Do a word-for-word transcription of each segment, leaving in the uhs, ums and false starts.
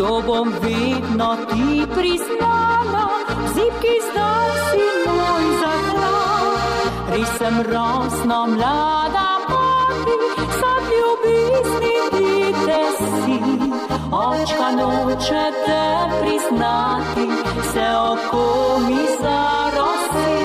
to bom vedno ti priznala, zibki zdaj si moj zaklad. Res sem rosno mlada mati, sad ljubezni dite si. Očka noče te priznati, se oko mi zarosi.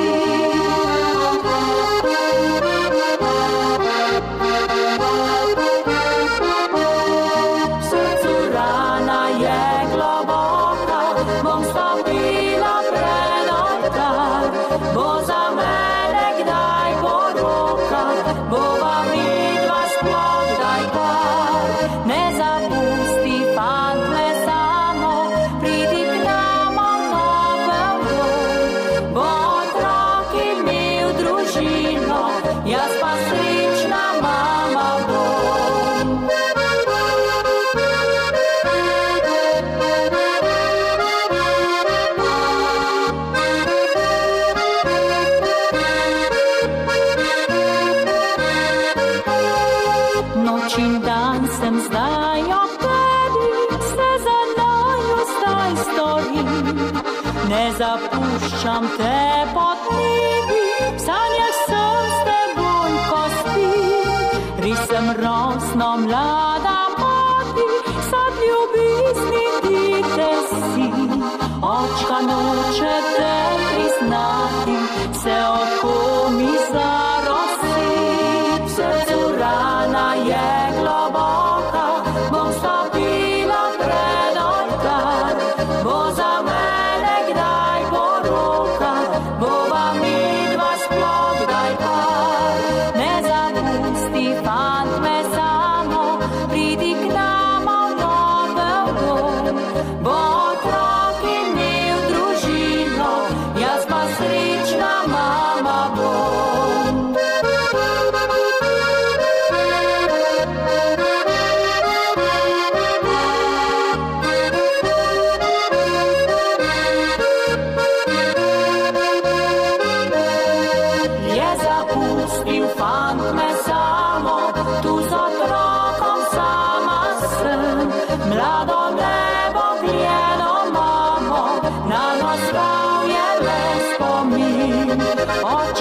Bo za mene kdaj poroka, bova vidva sploh kdaj par. Ne zapusti, fant, me samo, pridi k nam topel dom. Bo otrok imel družino, jaz pa srečna mama bom. Noč in dan sem zdaj ob tebi, vse za naju zdaj storim. Ne zapuščam te pod nebi, v sanjah sem s teboj, ko spim. Res sem rosno mlada mati, sad ljubezni dite si. Očka noče te priznati, se oko mi zarosi. V srcu rana je globoka, bom stopila pred oltar. Bo za mene kdaj poroka, bova midva sploh kdaj par. Ne zapusti, fant, me samo, pridi k nama v topel dom. Bo otrok imel družino, jaz pa srečna mama bom. Fant, me samo, tu z otrokom sama sem. Mlado nebo gljeno mamo, na nos je le spomin.